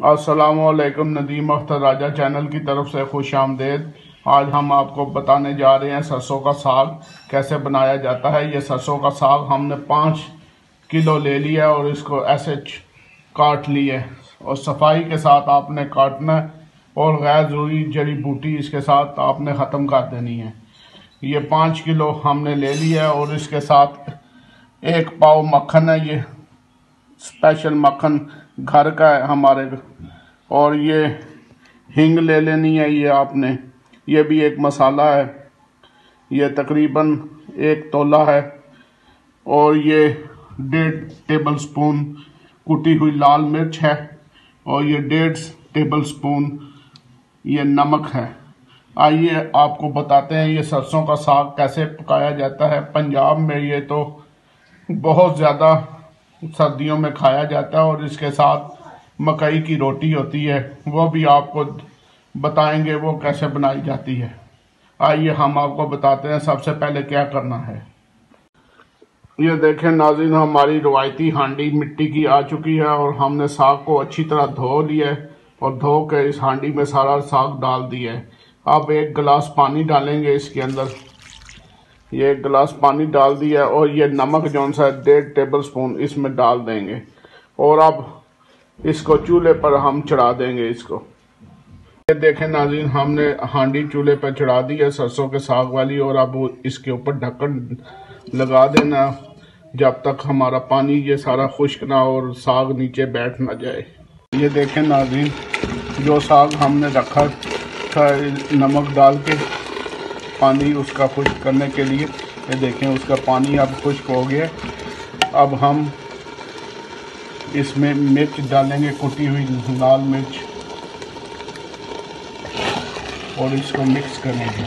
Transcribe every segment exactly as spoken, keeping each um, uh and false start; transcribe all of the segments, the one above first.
अस्सलामुअलैकुम। नदीम अख्तर राजा चैनल की तरफ से खुश आमदेद। आज हम आपको बताने जा रहे हैं सरसों का साग कैसे बनाया जाता है। ये सरसों का साग हमने पाँच किलो ले लिया और इसको ऐसे काट लिए और सफाई के साथ आपने काटना है और गैर ज़रूरी जड़ी बूटी इसके साथ आपने ख़त्म कर देनी है। ये पाँच किलो हमने ले लिया और इसके साथ एक पाव मक्खन है, ये स्पेशल मक्खन घर का है हमारे। और ये हींग ले लेनी है ये आपने, ये भी एक मसाला है, ये तकरीबन एक तोला है। और ये डेढ़ टेबल स्पून कुटी हुई लाल मिर्च है और ये डेढ़ टेबल स्पून ये नमक है। आइए आपको बताते हैं ये सरसों का साग कैसे पकाया जाता है। पंजाब में ये तो बहुत ज़्यादा सर्दियों में खाया जाता है और इसके साथ मकई की रोटी होती है, वो भी आपको बताएंगे वो कैसे बनाई जाती है। आइए हम आपको बताते हैं सबसे पहले क्या करना है। ये देखें नाज़रीन, हमारी रवायती हांडी मिट्टी की आ चुकी है और हमने साग को अच्छी तरह धो लिया है और धो के इस हांडी में सारा साग डाल दिया है। अब एक गिलास पानी डालेंगे इसके अंदर, ये एक गिलास पानी डाल दिया और ये नमक जौन सा डेढ़ टेबल स्पून इसमें डाल देंगे और अब इसको चूल्हे पर हम चढ़ा देंगे इसको। ये देखें नाज़रीन, हमने हांडी चूल्हे पर चढ़ा दी है सरसों के साग वाली और अब इसके ऊपर ढक्कन लगा देना जब तक हमारा पानी ये सारा खुश्क ना और साग नीचे बैठ ना जाए। ये देखें नाज़रीन, जो साग हमने रखा था नमक डाल के पानी उसका खुश्क करने के लिए, ये देखें उसका पानी अब खुश्क हो गया। अब हम इसमें मिर्च डालेंगे, कुटी हुई लाल मिर्च, और इसको मिक्स करेंगे।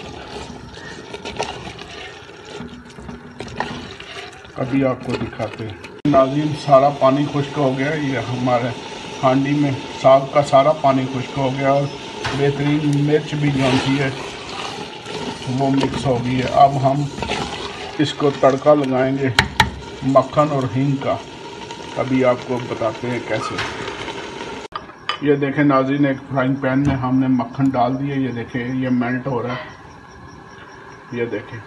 अभी आपको दिखाते हैं नाज़रीन, सारा पानी खुश्क हो गया। ये हमारे हांडी में साग का सारा पानी खुश्क हो गया और बेहतरीन मिर्च भी जौन सी है वो मिक्स हो गई है। अब हम इसको तड़का लगाएंगे मक्खन और हींग का। अभी आपको बताते हैं कैसे। ये देखें नाज़रीन, एक फ्राइंग पैन में हमने मक्खन डाल दिया, ये देखें ये मेल्ट हो रहा है। ये देखें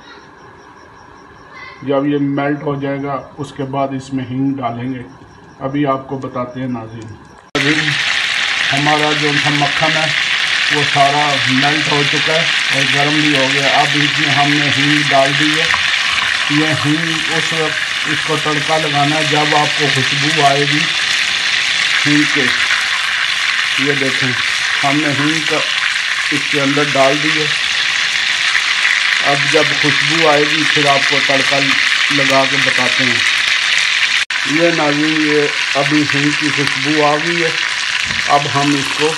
जब ये मेल्ट हो जाएगा उसके बाद इसमें हींग डालेंगे। अभी आपको बताते हैं नाज़रीन, नाज़रीन हमारा जो मक्खन है वो सारा मेल्ट हो चुका है और गर्म भी हो गया। अब इसमें हमने हींग डाल दी है। ये हींग उस वक्त इसको तड़का लगाना है जब आपको खुशबू आएगी हींग के। ये देखें हमने हींग का इसके अंदर डाल दी है। अब जब खुशबू आएगी फिर आपको तड़का लगा के बताते हैं। ये नाज़रीन, ये अभी हींग की खुशबू आ गई है। अब हम इसको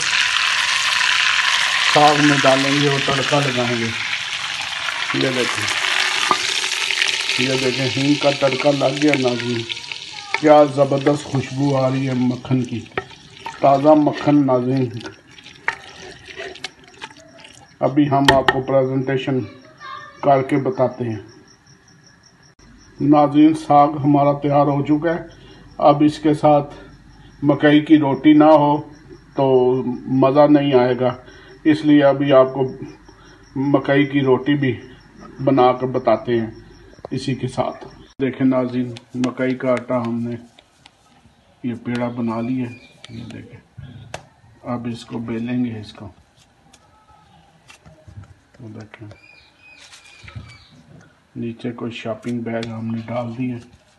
साग में डालेंगे और तड़का लगाएंगे। ये देखें, ये देखें हींग का तड़का लग गया नाज़रीन। क्या ज़बरदस्त खुशबू आ रही है मक्खन की, ताज़ा मक्खन नाज़रीन। अभी हम आपको प्रेजेंटेशन करके बताते हैं। नाज़रीन साग हमारा तैयार हो चुका है। अब इसके साथ मकई की रोटी ना हो तो मज़ा नहीं आएगा, इसलिए अभी आपको मकई की रोटी भी बना कर बताते हैं इसी के साथ। देखें नाज़रीन, मकई का आटा हमने ये पेड़ा बना लिया है। ये देखें, अब इसको बेलेंगे इसको। तो देखें नीचे कोई शॉपिंग बैग हमने डाल दिए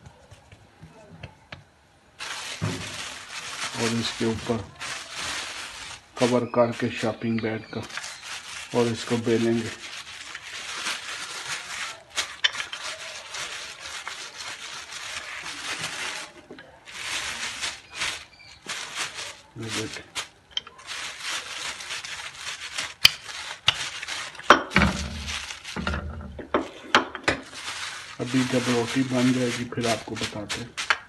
और इसके ऊपर कवर करके शॉपिंग बैग का और इसको बेलेंगे। देखें अभी जब रोटी बन जाएगी फिर आपको बताते हैं।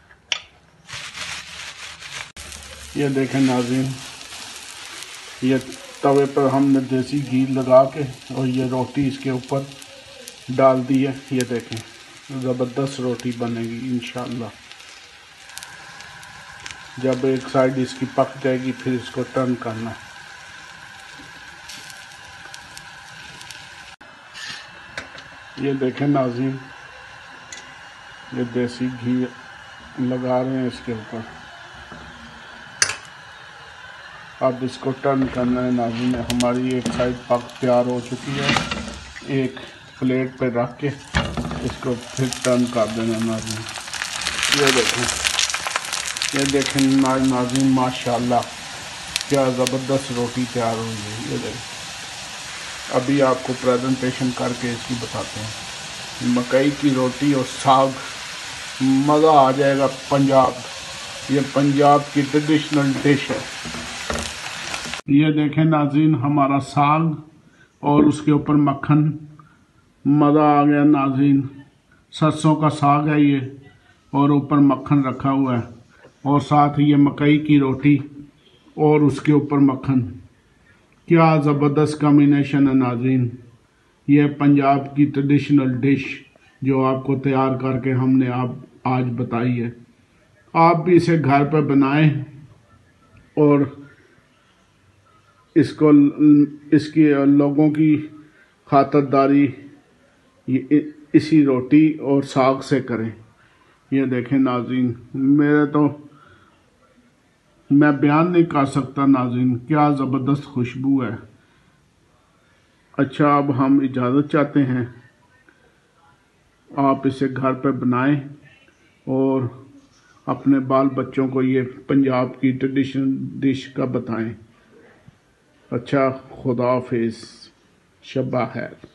ये देखें नाज़रीन, ये तवे पर हमने देसी घी लगा के और ये रोटी इसके ऊपर डाल दी है। ये देखें ज़बरदस्त रोटी बनेगी इंशाअल्लाह। जब एक साइड इसकी पक जाएगी फिर इसको टर्न करना है। ये देखें नाज़रीन, ये देसी घी लगा रहे हैं इसके ऊपर। अब इसको टर्न करना है नाज़रीन। हमारी एक साइड पक तैयार हो चुकी है, एक प्लेट पे रख के इसको फिर टर्न कर देना नाज़रीन। ये देखें, ये देखें नाज़रीन, माशाल्लाह क्या ज़बरदस्त रोटी तैयार हुई है। ये देखें, अभी आपको प्रेजेंटेशन करके इसकी बताते हैं। मकई की रोटी और साग, मज़ा आ जाएगा। पंजाब, ये पंजाब की ट्रेडिशनल डिश है। ये देखें नाज़रीन, हमारा साग और उसके ऊपर मक्खन, मज़ा आ गया नाज़रीन। सरसों का साग है ये, और ऊपर मक्खन रखा हुआ है, और साथ ये मकई की रोटी और उसके ऊपर मक्खन। क्या ज़बरदस्त कॉम्बिनेशन है नाज़रीन। ये पंजाब की ट्रेडिशनल डिश जो आपको तैयार करके हमने आप आज बताई है। आप भी इसे घर पर बनाएं और इसको इसकी लोगों की खातिरदारी इसी रोटी और साग से करें। ये देखें नाज़रीन, मेरे तो मैं बयान नहीं कर सकता नाज़रीन, क्या ज़बरदस्त खुशबू है। अच्छा, अब हम इजाज़त चाहते हैं। आप इसे घर पर बनाएं और अपने बाल बच्चों को ये पंजाब की ट्रेडिशनल डिश का बताएं। अच्छा, खुदा हाफिज़, शब्बा खैर।